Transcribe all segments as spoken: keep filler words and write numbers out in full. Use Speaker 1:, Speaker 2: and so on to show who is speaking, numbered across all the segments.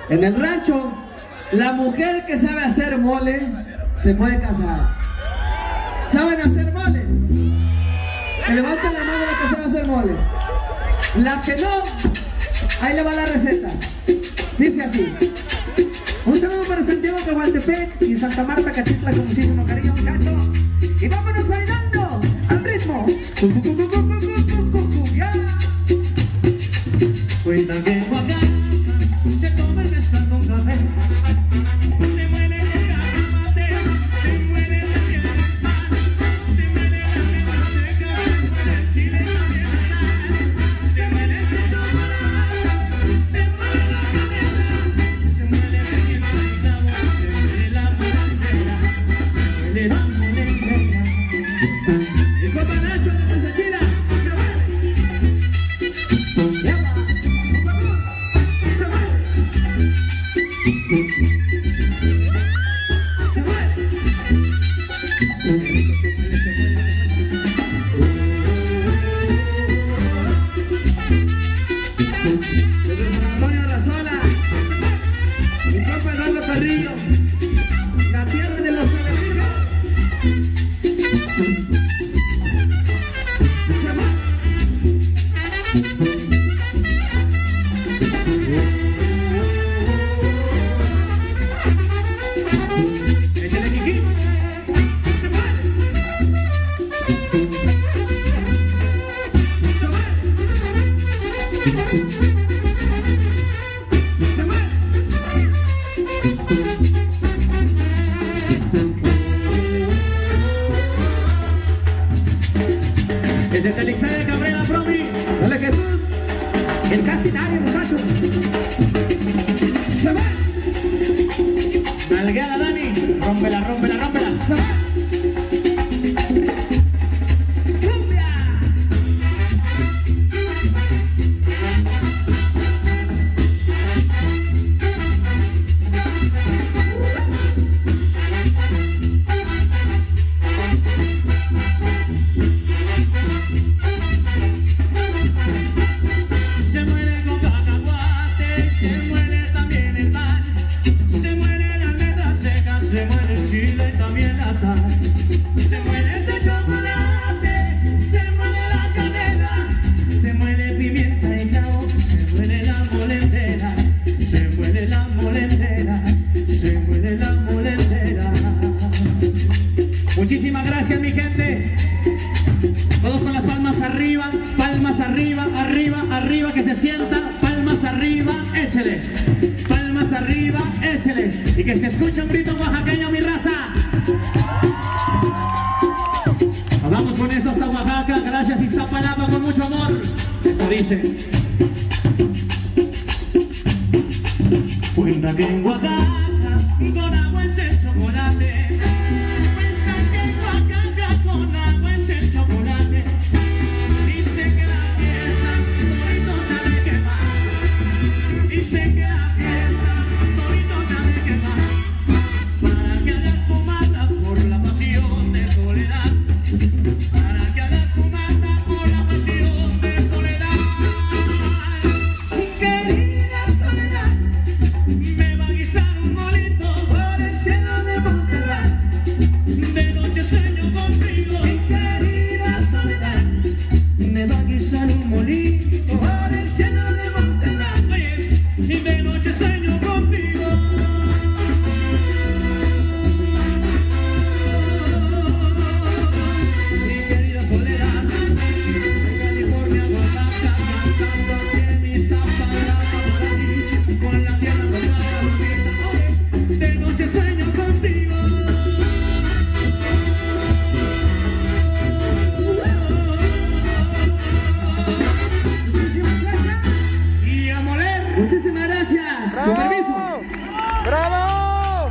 Speaker 1: En el rancho, la mujer que sabe hacer mole se puede casar. ¿Saben hacer mole? Que levanten la mano la que sabe hacer mole. La que no, ahí le va la receta. Dice así. Un saludo para Santiago Cahualtepec y Santa Marta Cachitla con muchísimo cariño, muchachos. Y vámonos bailando al ritmo. Cuentan que en Oaxaca se come mezcal con café. Se muele el cacahuate, se muele la piedra del pan, se muele la crema seca, el chile también el sal, se muele el chocolate, se muele la canela, se muele el relleno de clavo, se muele la molendera, se muele la molendera. El compa Nacho de Pesachila se muele. ¡Yapa! ¡Se muele! ¡Se muele! Desde San Antonio Razola, mi compa Eduardo Carrillo, la tierra de los alebrijes. Se muele. Échale, Kiki. Se muere. Se muere. Se muere. Desde Telixá de Cabrera, Promi. Dale, Jesús. El casi nadie, muchachos. Se muere. Nalgueala, Dani. Rómpela, rómpela, rómpela. Se muere. ¡Cumbia! Se muere con cacahuate, se muere también el pan, se muere la almendra seca, se muere el chile y también la sal, se muere ese chocolate, se muere la canela, se muere pimienta y clavo, se muere la molendera, se muere la molendera, se muere la molendera. Muchísimas gracias, mi gente. Todos con las palmas arriba, palmas arriba, arriba, arriba, que se sienta, palmas arriba, échele, palmas arriba, échele, y que se escuche un grito oaxaqueño, mi raza. Nos vamos con eso hasta Oaxaca, gracias Iztapalapa, con mucho amor. Esto dice. Cuenta que en Oaxaca, con agua es el chocolate. Cuenta que en Oaxaca, con agua es el chocolate. Dicen que la fiesta todito sabe quemar. Dicen que la fiesta todito sabe quemar. Para que haga su mata por la pasión de soledad. Para que haga su mata por la pasión de soledad. Querida soledad, me va a guisar un molito por el cielo de Monterrey. De noche sueño contigo, mi querida soledad, me va a guisar un molito por el cielo de Monterrey. Y de noche sueño contigo. Mi querida soledad, de California a Oaxaca, cantando así mis Iztapalapa por aquí, con la tierra colgada bonita. De noche sueño contigo. Y a moler. Muchísimas gracias. Con permiso.
Speaker 2: ¡Bravo!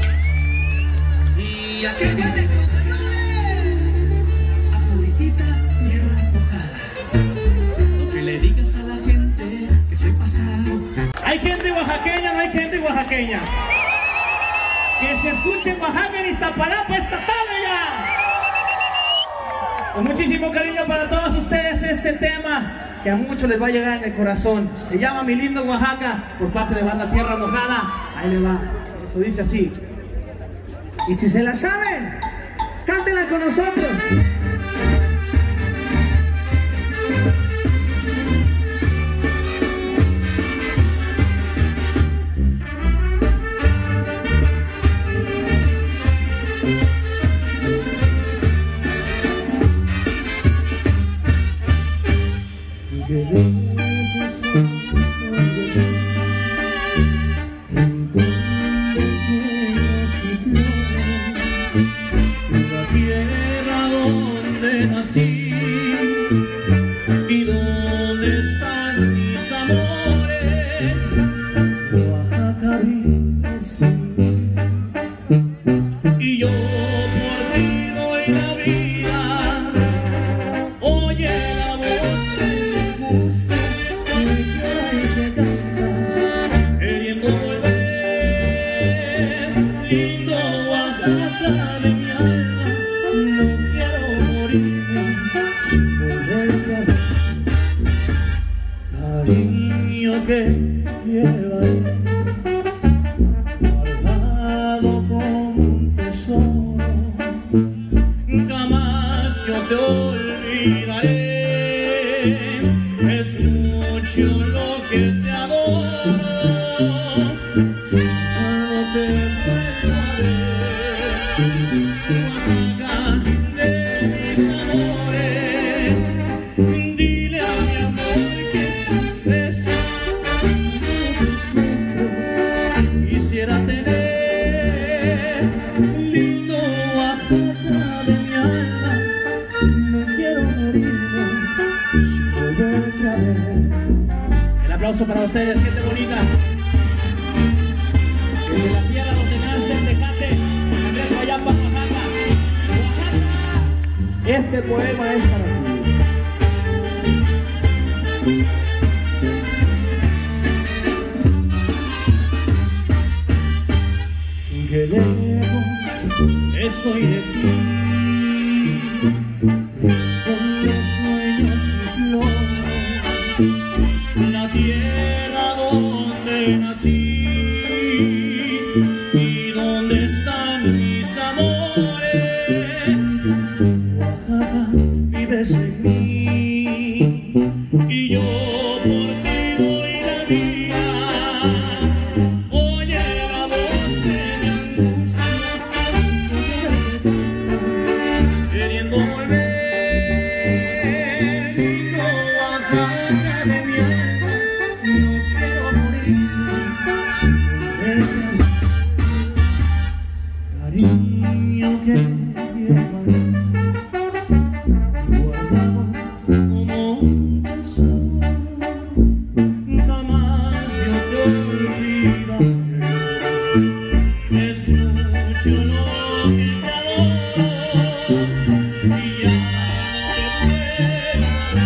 Speaker 1: Y a que gane con señores. A Juritita tierra mojada. Lo que le digas a la gente que soy pasado. Hay gente oaxaqueña, no hay gente oaxaqueña. Que se escuche en Oaxaca, en Iztapalapa esta tarde ya. Con muchísimo cariño para todos ustedes este tema que a muchos les va a llegar en el corazón. Se llama Mi Lindo Oaxaca, por parte de Banda Tierra Mojada. Ahí le va, eso dice así. Y si se la saben, cántenla con nosotros. Para ustedes, gente bonita. Desde la tierra donde nace el Tecate, Andrés Guayapa, Oaxaca. Oaxaca. Este poema es para ti. Que lejos estoy de ti, con los sueños y flores. La tierra donde nací y donde están mis amores. Oaxaca, vives en mí y yo por ti doy la vida. Oye la voz de mi angustia, queriendo volver. Lindo Oaxaca de mi alma. Cariño que lleva guardado como un tesoro, jamás yo te olvidaré. Es mucho lo que te adoro, si ya no te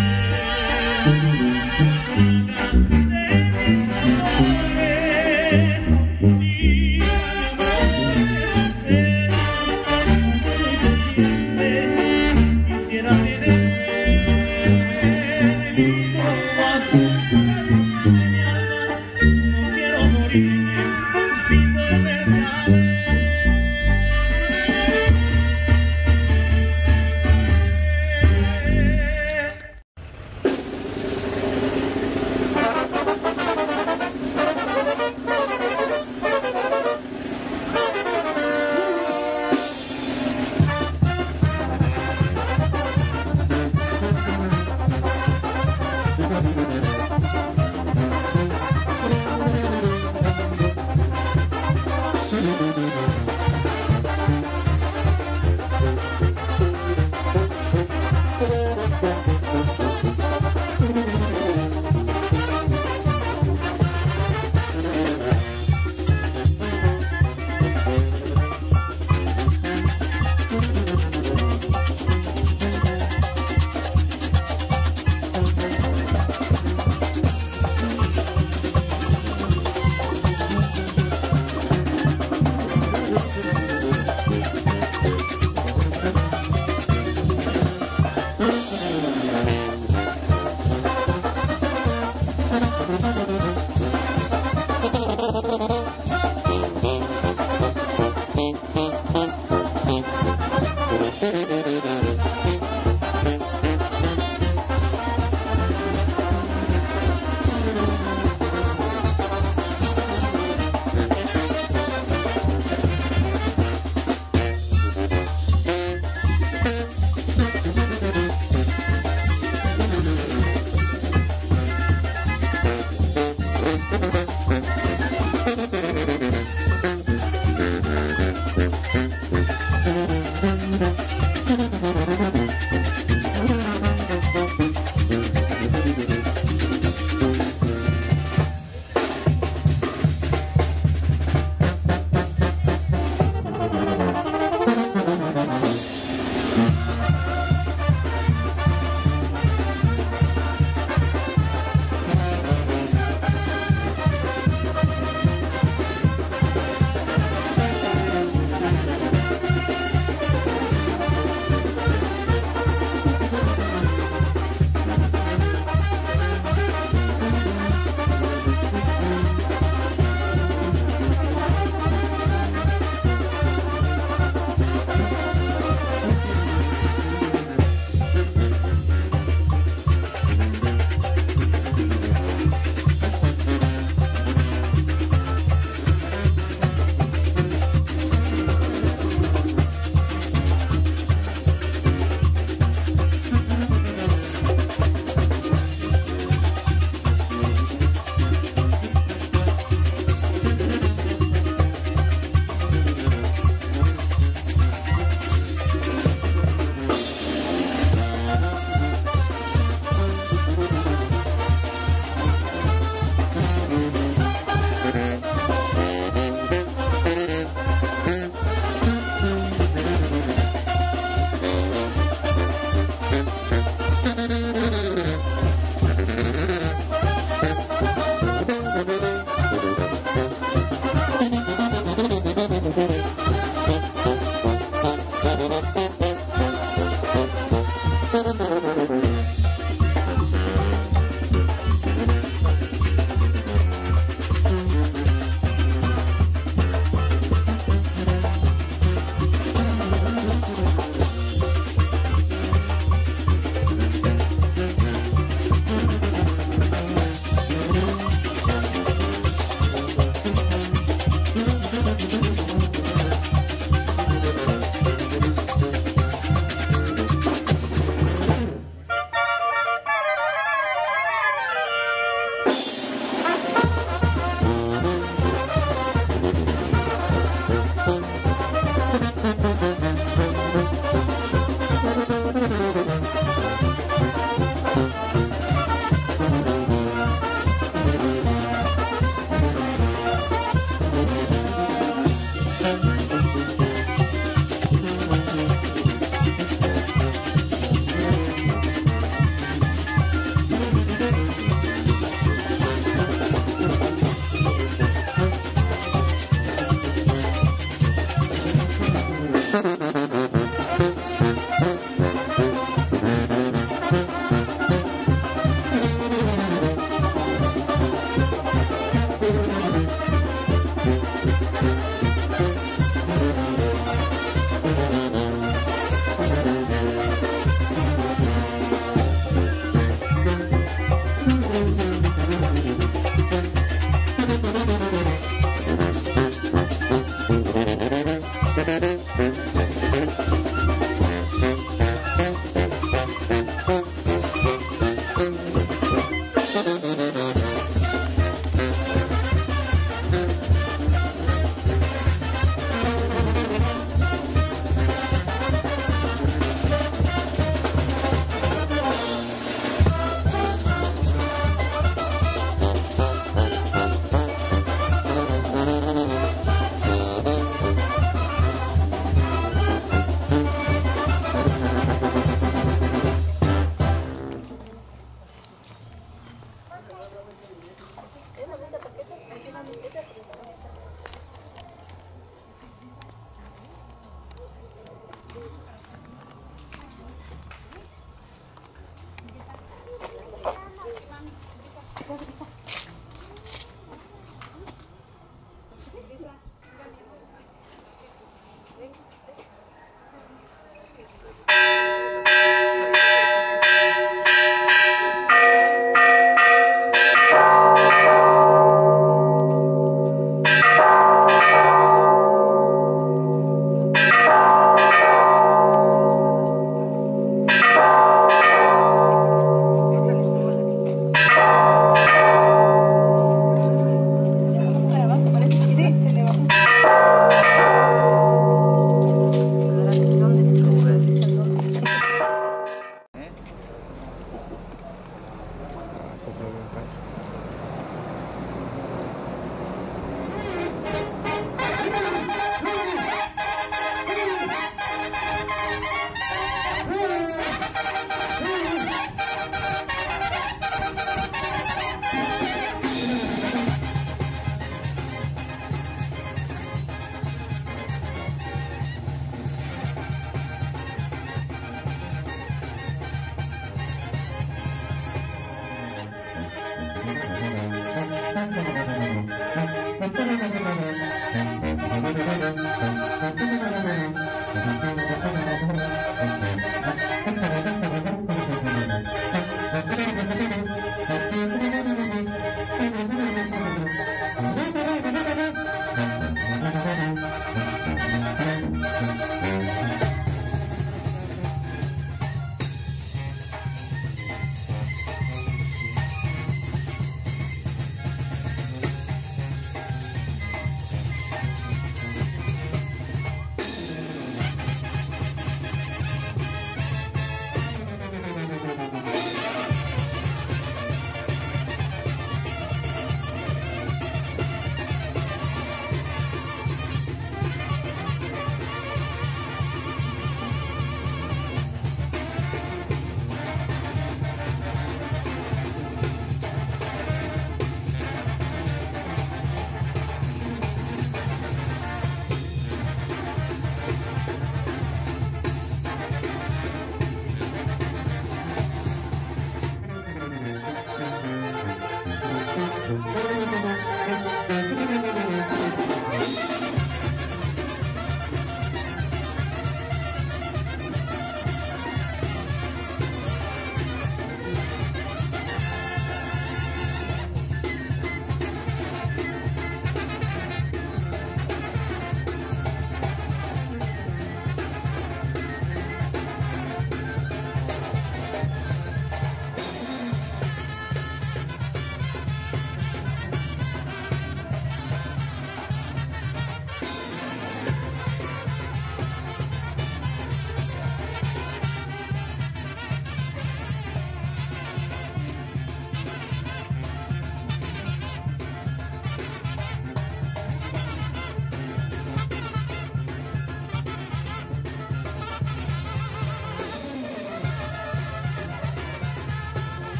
Speaker 2: Thank you.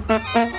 Speaker 2: ¡Bravo!